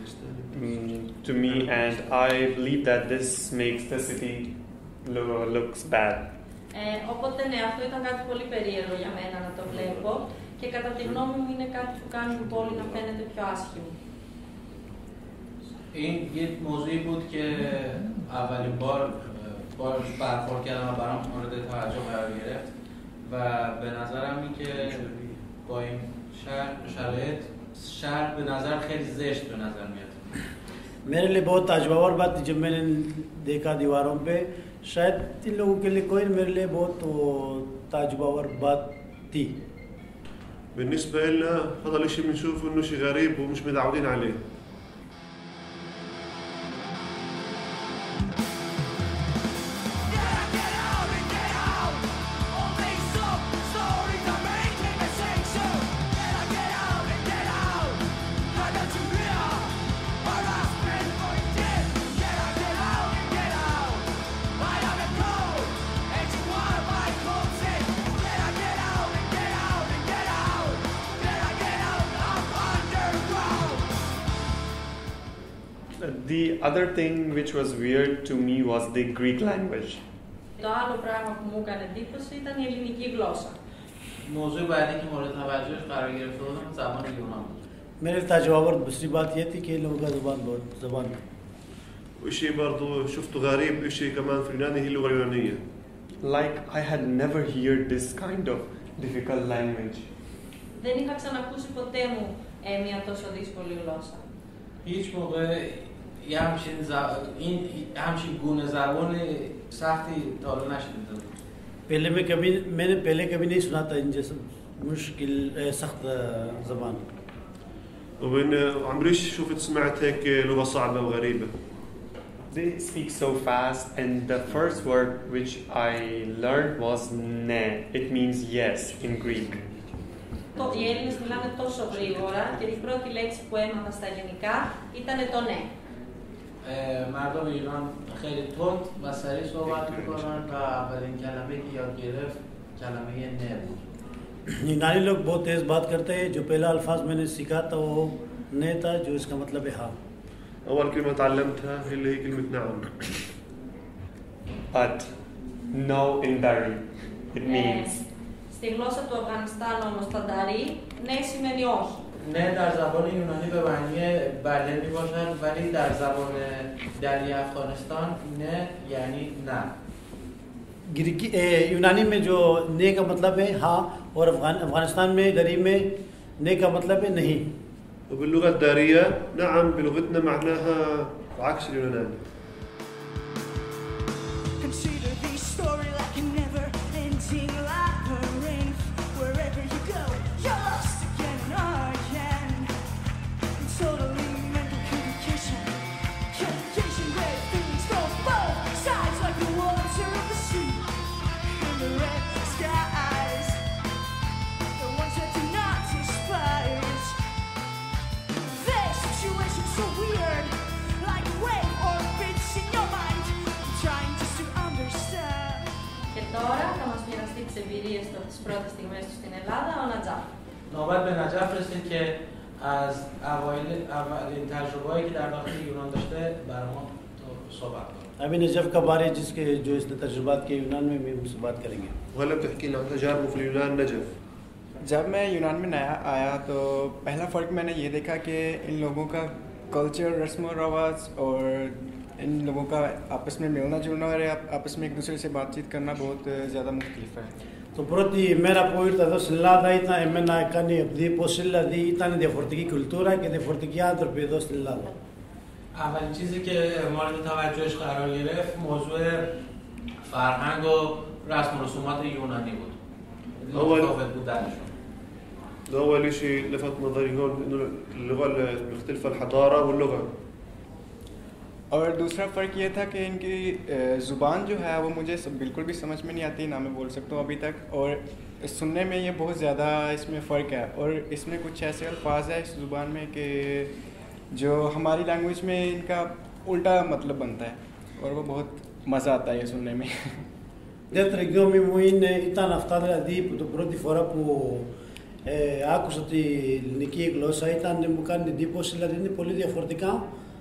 and I believe that this makes the city looks bad. Οπότε ναι, αυτό ήταν κάτι πολύ περίεργο για μένα να το βλέπω και κατά τη γνώμη μου είναι κάτι που κάνει την πόλη να φαίνεται πιο άσχημη. این یه موضوعی بود که اولین بار باش برخورد کردم و برام مورد توجه قرار گرفت و به نظرم این که با این شرایط شهر به نظر خیلی زشت به نظر میاد. मेरे लिए बहुत ताजुबावर बात थी जब मैंने देखा दीवारों पे शायद इन लोगों के लिए कोई मेरे लिए बहुत ताजुबावर बात थी. بالنسبة لنا هذا الشيء بنشوفه انه شيء غريب ومش متعودين عليه. The other thing which was weird to me was the Greek language. Το άλλο πράγμα που μου έκανε εντύπωση ήταν η ελληνική γλώσσα. موضوع بعدی که مورد توجهش قرار گرفته بود زبان یونان بود. मेरे ताजुबावर दूसरी बात ये थी कि इन लोगों का ज़बान وشيء برضو شفته غريب شيء كمان في اليوناني هي اللغة اليونانية. Like I had never heard this kind of difficult language. Δεν είχα ξανακούσει ποτέ μου μια τόσο δύσκολη γλώσσα. هیچ موقع یه همچین گونه زبان سختی تا حالا نشنیده بود. मैंने पहले कभी नहीं सुना था इन जैसे मुश्किल सख्त ज़बान. وبين عمريش شفت سمعت هيك لغة صعبة وغريبة. They speak so fast and the first word which I learned was ne. It means yes in Greek. Οι Έλληνες μιλάνε τόσο γρήγορα και η πρώτη λέξη που έμαθα στα ελληνικά ήταν το ναι. مردم ایران خیلی تند و سریع صحبت میکنن و اولین کلمه که یاد گرفت کلمه نه بود. यूनानी लोग बहुत तेज़ बात करते हैं. जो पहला अल्फाज मैंने सीखा था वो ने था जो इसका मतलब है हाँ. أول كلمة تعلمتها اللي هي كلمة نعم. But no in Dari it means. Στη γλώσσα του Αφγανιστάν όμως τα Dari ναι σημαίνει όχι. نه در زبان یونانی به معنی بله میباشد ولی در زبان دری افغانستان نه یعنی نه. यूनानी में जो ने का मतलब है हाँ और अफगानिस्तान में दरी में ने का मतलब है नहीं. وباللغة الدارية نعم بلغتنا معناها عكس اليوناني. Consider this story like a never-ending labyrinth. Wherever you go, you're lost again and again. It's totally mental communication. Communication where feelings go both sides like the water of the sea and the red skies. The ones that do not despise. This situation's so weird, like a wave orbits in your mind. I'm trying just to understand. Και τώρα θα μας μοιραστεί τις εμπειρίες του τις πρώτες στιγμές του στην Ελλάδα ο Νατζάφ. نوبت به نجف رسید که از اولین تجربه‌ای که در داخل یونان داشته برای ما صحبت کنه. अभी नजफ का बारे जिसके जो इसने तजुर्बात के यूनान में भी हमसे बात करेंगे. وهلا بتحكي لنا عن تجاربه في اليونان نجف. जब मैं यूनान में नया आया तो पहला फ़र्क मैंने ये देखा कि इन लोगों का कल्चर, रस्म और रवाज और इन लोगों का आपस में मिलना जुलना और आपस में एक दूसरे से बातचीत करना बहुत ज़्यादा मुख्तलिफ है. Το πρώτη μέρα που ήρθα εδώ στην Ελλάδα ήταν εμένα κάνει εντύπωση, δηλαδή ήταν διαφορετική κουλτούρα και διαφορετικοί άνθρωποι εδώ στην Ελλάδα. اولین چیزی که مورد توجهش قرار گرفت موضوع فرهنگ و رسم و رسومات یونانی بود. متفاوت بودنشون. أول شيء لفت نظري هون إنه اللغة المختلفة الحضارة واللغة. और दूसरा फ़र्क ये था कि इनकी ज़ुबान जो है वो मुझे बिल्कुल भी समझ में नहीं आती, ना मैं बोल सकता हूँ अभी तक, और सुनने में ये बहुत ज़्यादा इसमें फ़र्क है. और इसमें कुछ ऐसे अल्फाज है इस ज़ुबान में कि जो हमारी लैंग्वेज में इनका उल्टा मतलब बनता है और वो बहुत मज़ा आता है ये सुनने में. Δεύτερη γνώμη μου ήταν αυτά, δηλαδή που την πρώτη φορά που άκουσα τη ελληνική γλώσσα μου κάνει εντύπωση, δηλαδή είναι πολύ διαφορετικά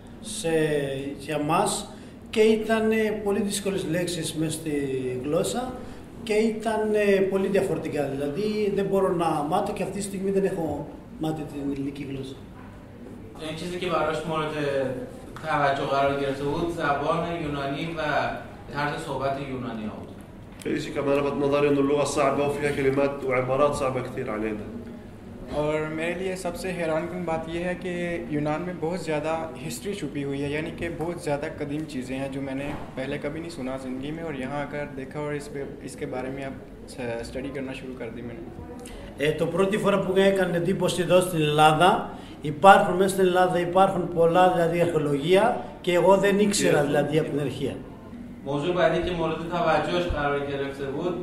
για μας και ήταν πολύ δύσκολες λέξεις μες στη γλώσσα και ήταν πολύ διαφορετικά, δηλαδή δεν μπορώ να μάθω και αυτή τη στιγμή δεν έχω μάθει την ελληνική γλώσσα. این چیزی که براش مورد توجه قرار گرفته بود زبان یونانی و طرز صحبت یونانی ها بود. الشيء كمان لفت نظري إنه اللغة صعبة وفيها كلمات وعبارات صعبة كثير علينا. और मेरे लिए सबसे हैरानकुन बात यह है कि यूनान में बहुत ज़्यादा हिस्ट्री छुपी हुई है, यानी कि बहुत ज़्यादा कदीम चीज़ें हैं जो मैंने पहले कभी नहीं सुना ज़िंदगी में, और यहाँ आकर देखा और इसके बारे में अब स्टडी करना शुरू कर दी मैंने. Το πρώτη φορά που έκανε εντύπωση εδώ στην Ελλάδα, υπάρχουν μέσα στην Ελλάδα πολλά δηλαδή αρχαιολογία και εγώ δεν ήξερα δηλαδή από την αρχαία. موضوع بعدی که مورد توجهش قرار گرفته بود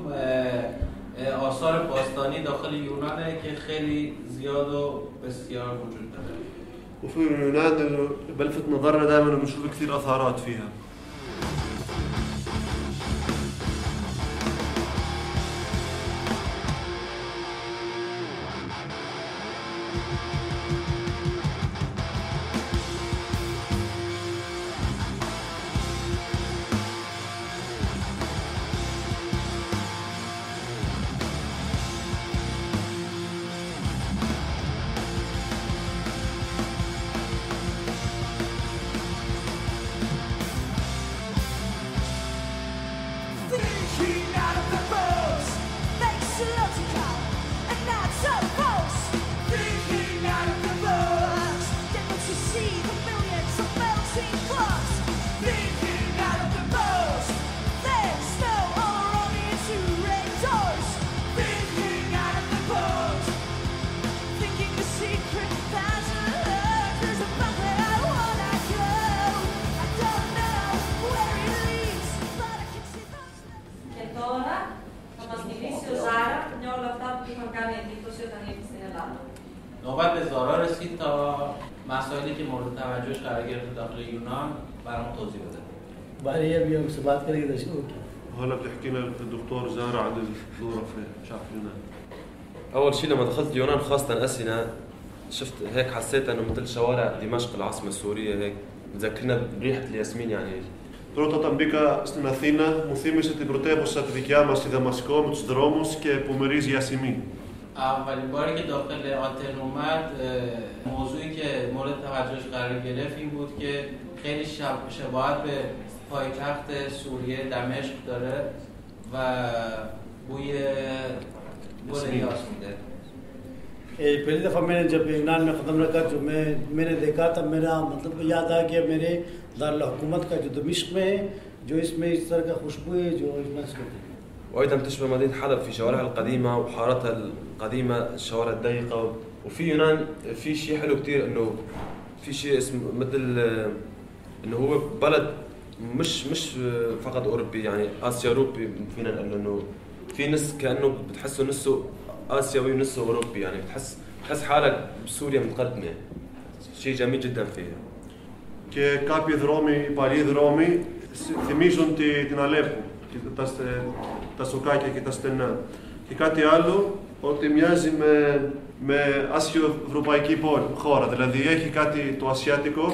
آثار باستانی داخل یونانه که خیلی زیاد و بسیار وجود داره. وفي اليونان بلفت نظرنا دائما انه بنشوف كثير اثارات فيها. نوبت به زارا رسید تا مسائلی که مورد توجهش قرار گرفته داخل یونان برام توضیح بده. بعدها بيوم سبات كده شو هلا بتحكي لنا الدكتور زارا عن الدورة في شعب اليونان. أول شيء لما دخلت اليونان خاصة أثينا شفت هيك حسيت إنه مثل شوارع دمشق العاصمة السورية هيك بتذكرنا بريحة الياسمين يعني. Πρώτα όταν μπήκα στην Αθήνα μου θύμισε την πρωτεύουσα τη δικιά μας στη Δαμασκό με τους δρόμους και που μυρίζει γιασημί. اولین باری که داخل آتن اومد موضوعی که مورد توجهش قرار گرفت این بود که خیلی شباهت به پایتخت سوریه دمشق داره و بوی یاس میده. पहली दफ़ा मैंने जब यूनान में ख़त्म रखा जो मैंने देखा था मेरा मतलब याद आ गया मेरे दारुल हुकूमत का जो दमिश्क में है जो इसमें इस तरह का खुशबू है जो इसमें وأيضا تشبه مدينة حلب في شوارعها القديمة وحارتها القديمة الشوارع الضيقة. وفي يونان في شيء حلو كتير إنه في شيء اسمه مثل إنه هو بلد مش فقط أوروبي يعني آسيا أوروبي فينا نقول إنه في نص كأنه بتحسه نصه آسيوي ونصه أوروبي يعني بتحس حالك بسوريا متقدمة. شيء جميل جدا فيها. Και κάποιοι δρόμοι, οι παλιοί δρόμοι θυμίζουν την Αλέππο. Τα σοκάκια και τα στενά. Και κάτι άλλο, ότι μοιάζει με άσιο-ευρωπαϊκή χώρα. Δηλαδή έχει κάτι το ασιάτικο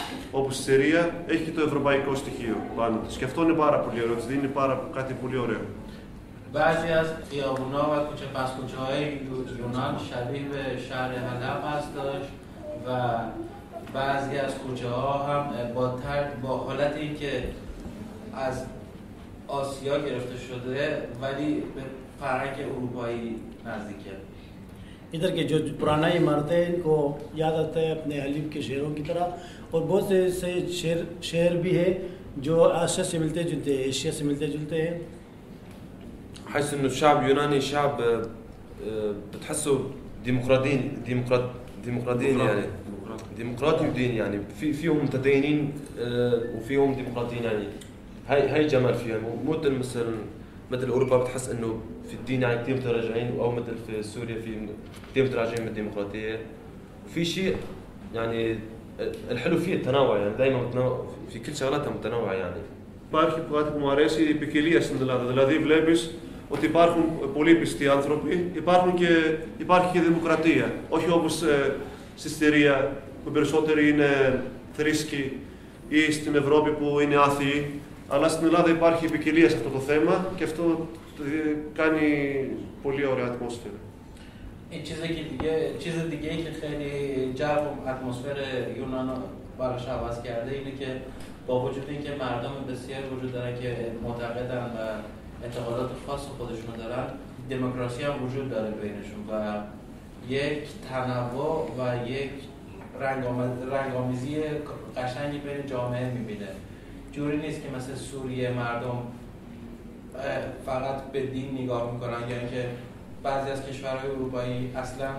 όπως στη Συρία, έχει και το ευρωπαϊκό στοιχείο πάνω της. Και αυτό είναι πάρα πολύ ωραίο, της δίνει κάτι πολύ ωραίο. بعضی از خیابونا و کوچه پس کوچه‌های یونان شبیه به شهر حلب هست داشت و بعضی از کوچه‌ها هم با حالت اینکه از آسیا گرفته شده ولی به فرهنگ اروپایی نزدیکه. इधर के जो पुराना इमारतें हैं इनको याद आता है अपने हलीब के शहरों की तरह और बहुत से ऐसे शहर भी है जो आसिया से मिलते जुलते हैं, एशिया से मिलते जुलते हैं. حيث انه الشعب اليوناني شعب بتحسه ديمقراطيين يعني ديمقراطي ودين يعني فيهم متدينين وفيهم ديمقراطيين يعني هاي جمال فيها مو مثل اوروبا بتحس انه في الدين يعني كثير متراجعين او مثل في سوريا في كثير متراجعين من الديمقراطيه وفي شيء يعني الحلو فيه التنوع يعني دائما في كل شغلاتها متنوعه يعني. Υπάρχει κάτι που μου αρέσει η ποικιλία στην Ελλάδα. Δηλαδή βλέπεις ότι υπάρχουν πολύ πιστοί άνθρωποι, υπάρχει και δημοκρατία. Όχι όπως στη Συρία που περισσότεροι είναι θρήσκοι ή στην Ευρώπη που είναι άθιοι. Αλλά στην Ελλάδα υπάρχει ποικιλία σε αυτό το θέμα και αυτό κάνει πολύ ωραία ατμόσφαιρα. این چیز دیگه که خیلی جو و اتمسفر یونان براش عوض کرده اینه که با وجود اینکه مردم بسیار وجود دارن که معتقدن و اعتقادات خاص خودشون دارن دموکراسی هم وجود داره بینشون و یک تنوع و یک رنگامیزی قشنگی بین جامعه میبینه. جوری نیست که مثل سوریه مردم فقط به دین نگاه میکنن یا اینکه بعضی از کشورهای اروپایی اصلا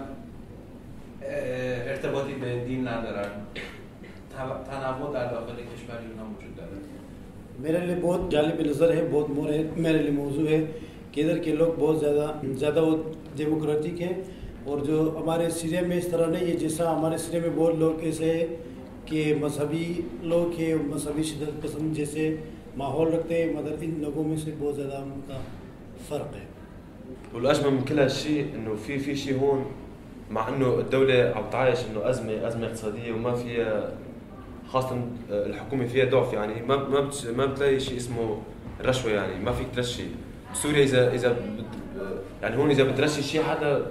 ارتباطی به دین ندارن. تنوع در داخل کشور یونان وجود داره. मेरे लिए बहुत जालिब नज़र है, बहुत मेरे लिए मौजू है कि इधर के लोग बहुत ज़्यादा वो डेमोक्रेटिक हैं और जो हमारे सीरिया में इस तरह नहीं है जैसा हमारे सीरिया में बहुत लोग ऐसे हैं कि मजहबी लोग हैं, मजहबी शिद्दत पसंद जैसे माहौल रखते हैं, मगर इन लोगों में से बहुत ज़्यादा उनका फ़र्क है. والأجمل من كل هالشيء إنه في شيء هون مع إنه الدولة عم تعايش إنه أزمة اقتصادية وما فيها خاصة الحكومة فيها ضعف يعني ما بتلاقي شيء اسمه رشوة يعني ما فيك ترشي. سوريا إذا يعني هون إذا بترشي شيء حدا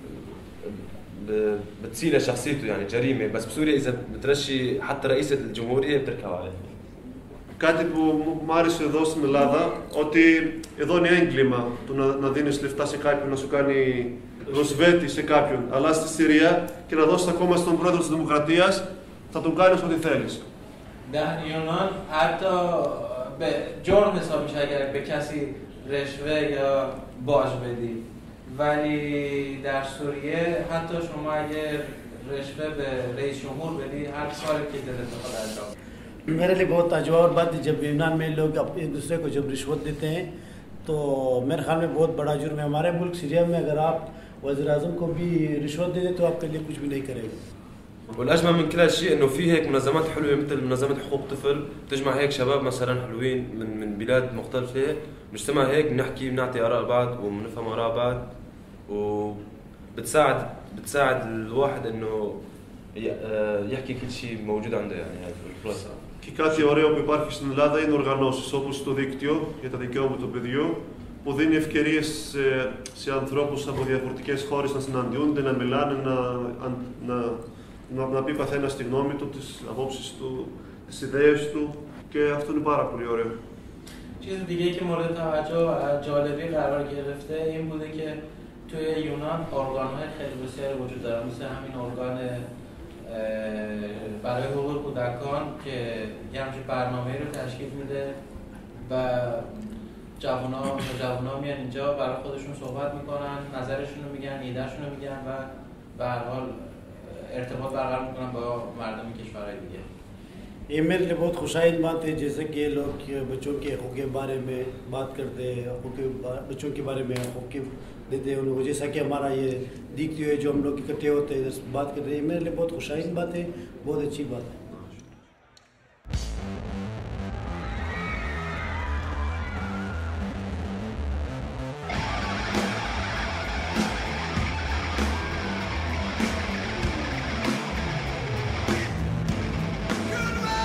بتصير لشخصيته يعني جريمة بس بسوريا إذا بترشي حتى رئيس الجمهورية بتركب عليه. Κάτι που μου άρεσε εδώ στην Ελλάδα, ότι εδώ είναι έγκλημα το να δίνεις λεφτά σε κάποιον, να σου κάνει προσβέτη σε κάποιον. Αλλά στη Συρία και να δώσεις ακόμα στον πρόεδρο της Δημοκρατίας, θα τον κάνεις ό,τι θέλεις. در یونان حتی به جرم حساب میشه اگر به کسی رشوه یا باج بدی ولی در سوریه حتی شما اگر رشوه به رئیس جمهور بدی هر کاری که دلت بخواد انجام. मेरे लिए बहुत ताजुबार बात है जब यूनान में लोग एक दूसरे को जब रिश्वत देते हैं तो मेरे ख्याल में बहुत बड़ा जुर्म है. हमारे मुल्क सीरिया में अगर आप वज़ीर-ए-आज़म को भी रिश्वत दे दें तो आपके लिए कुछ भी नहीं करेगा. والاجمل من كل هالشيء انه في هيك منظمات حلوه مثل منظمه حقوق الطفل بتجمع هيك شباب مثلا حلوين من بلاد مختلفه بنجتمع هيك بنحكي بنعطي اراء بعض وبنفهم اراء بعض بتساعد الواحد انه يحكي كل شيء موجود عنده يعني هاي الخلاصه. Και κάτι ωραίο που υπάρχει στην Ελλάδα είναι οργανώσεις όπως το δίκτυο για τα δικαιώματα του παιδιού που δίνει ευκαιρίες σε ανθρώπους από διαφορετικές χώρες να συναντιούνται, να μιλάνε, να πει καθένας τη γνώμη του, τις απόψεις του, τις ιδέες του και αυτό είναι πάρα πολύ ωραίο. چیز دیگه که مورد توجه جالبی قرار گرفته این بوده که توی یونان ارگان‌های خیلی بسیاری وجود دارن مثل همین ارگان برای حقوق کودکان که یه همچین برنامه‌ای رو تشکیل میده و جوونا میان اینجا برای خودشون صحبت میکنن، نظرشون رو میگن، ایدهشون رو میگن و به هر حال ارتباط برقرار میکنن با مردم کشورهای دیگه. ये मेरे लिए बहुत खुशाइन बात है जैसे कि लोग बच्चों के हक़ूक़ के बारे में बात करते हैं, बच्चों के बारे में हक़ूक़ देते हैं उन लोगों जैसा कि हमारा ये दिखती है जो हम लोग इकट्ठे होते हैं इधर बात कर रहे हैं. मेरे लिए बहुत खुशाइन बात है, बहुत अच्छी बात है. Goodbye.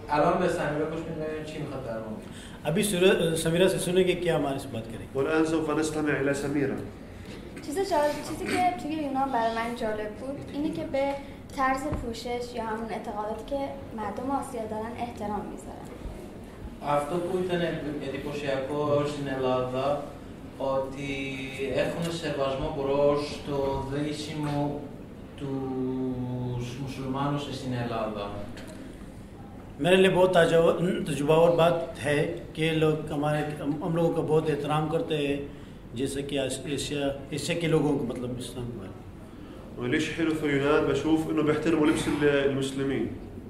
الان به سمیرا گوش میدیم چی میخواد در مورد अभी समीरा से सुनेंगे क्या हमारे से बात करेंगे والآن سوف نستمع إلى سميرة. چیزی که توی یونان برای من جالب بود اینه که به طرز پوشش یا همون اعتقاداتی که مردم آسیا دارن احترام میذارن. Αυτό που ήταν εντυπωσιακό στην Ελλάδα ότι έχουν σεβασμό προς το δέσιμο τους μουσουλμάνους στην Ελλάδα. मेरे लिए बहुत तजुर्बावर बात है कि लोग हम लोगों का बहुत एहतराम करते हैं जैसे कि एशिया के लोगों को मतलब इस्लाम के बारे में. وليش حلو في اليونان بشوف إنه بيحترموا لبس المسلمين.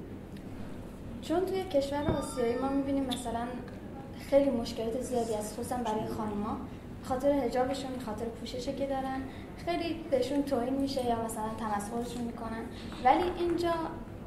چون توی کشور آسیایی ما می‌بینیم مثلا خیلی مشکلات زیادی از خصوصا برای خانم‌ها خاطر حجابشون خاطر پوششی که دارن خیلی بهشون توهین میشه یا مثلا تمسخرشون میکنن ولی اینجا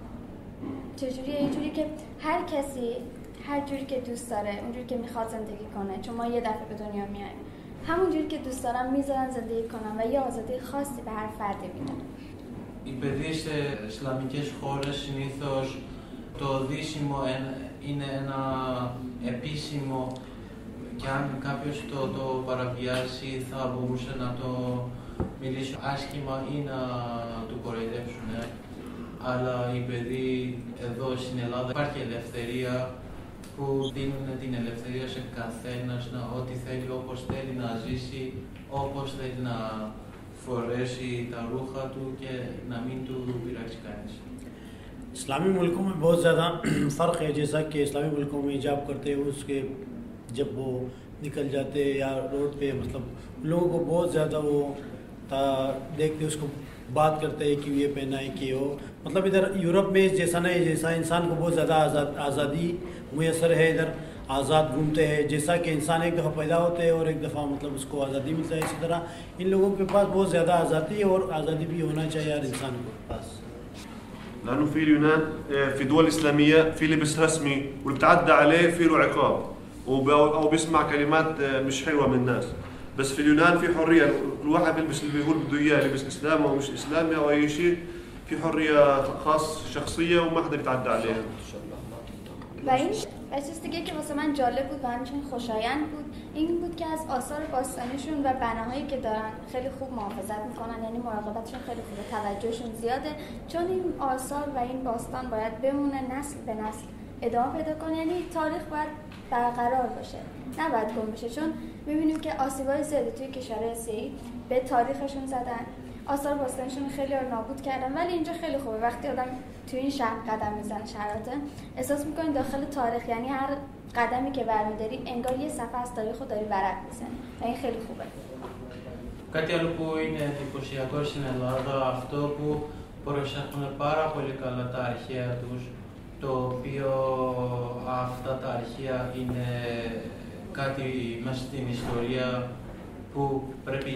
چجوریه یه جوری که هر کسی هر جوری که دوست داره اونجوری که میخواد زندگی کنه چون ما یه دفعه به دنیا میایم همون جوری که دوست دارن میذارن زندگی کنن و یه آزادی خاصی به هر فردی میدن. Οι παιδείες σε ισλαμικές χώρες συνήθως το δίσιμο είναι ένα επίσημο και αν κάποιος το παραβιάσει θα μπορούσε να το μιλήσει άσχημα ή να του κοροϊδέψουν. Αλλά οι παιδοί εδώ στην Ελλάδα υπάρχει ελευθερία που δίνουν την ελευθερία σε καθένας να ό,τι θέλει, όπως θέλει να ζήσει, όπως θέλει να φορέσει τα ρούχα του και να μην του πειράξει κανείς. इस्लामी मुल्कों में बहुत ज़्यादा फ़र्क है जैसा कि इस्लामी मुल्कों में हिजाब करते हैं उसके जब वो निकल जाते हैं या रोड पे मतलब लोगों को बहुत ज़्यादा वो देखते उसको बात करते हैं कि ये पहना है कि वो मतलब इधर यूरोप में जैसा नहीं जैसा इंसान को बहुत ज़्यादा आज़ादी मुयसर है इधर आज़ाद घूमते हैं जैसा कि इंसान एक दफ़ा पैदा होते हैं और एक दफ़ा मतलब उसको आज़ादी मिलता है इसी तरह इन लोगों के पास बहुत ज़्यादा आज़ादी और आज़ादी भी होना चाहिए हर इंसान के पास. لأنه في اليونان في دول إسلامية في لبس رسمي واللي بتعدى عليه في له عقاب أو بيسمع كلمات مش حلوة من الناس. بس في اليونان في حرية كل واحد بيلبس اللي بيقول بده إياه لبس إسلامي أو مش إسلامي أو أي شيء في حرية خاص شخصية وما حدا بيتعدى عليها. و این چیز دیگه که واسه من جالب بود و همچنین خوشایند بود این بود که از آثار باستانیشون و بناهایی که دارن خیلی خوب محافظت میکنن یعنی مراقبتشون خیلی خوبه توجهشون زیاده چون این آثار و این باستان باید بمونه نسل به نسل ادامه پیدا کنه یعنی تاریخ باید برقرار باشه نباید گم بشه چون میبینیم که آسیبای زیادی توی کشورهای آسیایی به تاریخشون زدن آثار باستانیشون خیلی رو نابود کردن ولی اینجا خیلی خوبه وقتی آدم توی این شهر قدم میزنه شهراته احساس میکنی داخل تاریخ یعنی هر قدمی که برمیداری انگار یه صفحه از تاریخ رو داری ورق میزنی و این خیلی خوبه. Κάτι άλλο που είναι εντυπωσιακό στην Ελλάδα, αυτό που προσέχουν πάρα πολύ καλά τα αρχαία τους, το οποίο αυτά τα αρχαία είναι κάτι μέσα στην ιστορία που πρέπει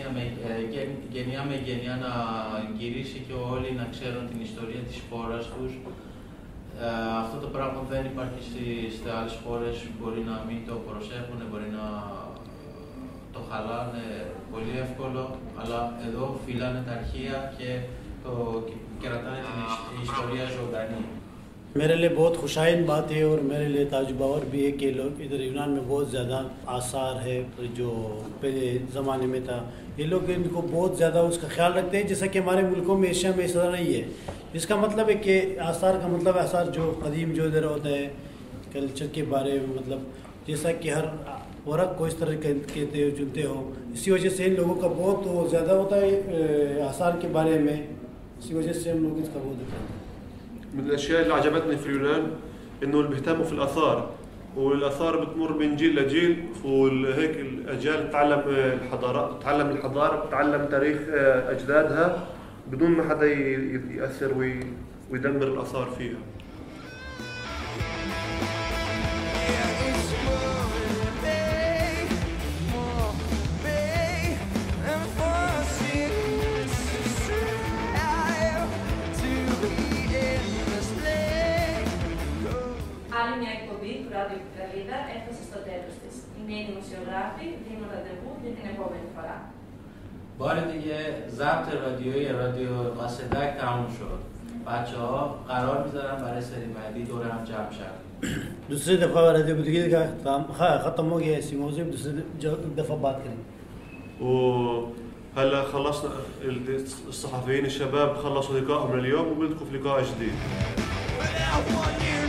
γενιά με γενιά να γυρίσει και όλοι να ξέρουν την ιστορία της χώρας τους. Αυτό το πράγμα δεν υπάρχει σε άλλες χώρες, μπορεί να μην το προσέχουν, μπορεί να το χαλάνε πολύ εύκολο, αλλά εδώ φυλάνε τα αρχεία και κρατάνε την ιστορία ζωντανή. मेरे लिए बहुत खुशाइन बात है और मेरे लिए ताजुबावर भी है कि लोग इधर यूनान में बहुत ज़्यादा आसार है जो पहले ज़माने में था ये लोग इनको बहुत ज़्यादा उसका ख्याल रखते हैं जैसा कि हमारे मुल्कों में एशिया में ऐसा नहीं है इसका मतलब है कि आसार का मतलब आसार जो कदीम जो इधर होता है कल्चर के बारे में मतलब जैसा कि हर वर्क को इस तरह कहते हो चुनते हो इसी वजह से इन लोगों का बहुत ज़्यादा होता है आसार के बारे में इसी वजह से हम लोग इसका बहुत होता है. من الاشياء اللي عجبتني في اليونان انه اللي بيهتموا في الاثار والاثار بتمر من جيل لجيل وهيك الاجيال تتعلم الحضاره بتتعلم تاريخ اجدادها بدون ما حدا ياثر ويدمر الاثار فيها. Άλλη μια εκπομπή του Ράδιο Πικραλίδα έφτασε στο τέλος της. Οι νέοι δημοσιογράφοι δίνουν ραντεβού για την επόμενη φορά. بار دیگه ضبط رادیویی رادیو قاصدک تموم شد. بچه‌ها قرار میذارن برای سری بعدی دور هم جمع شن. दूसरी दफ़ा रاديو بتقول का ختم हो गया इसी मौजूद दूसरी दफ़ा बात करेंगे. وهلا خلصنا الصحفيين الشباب خلصوا لقائهم اليوم وبدكم في لقاء جديد.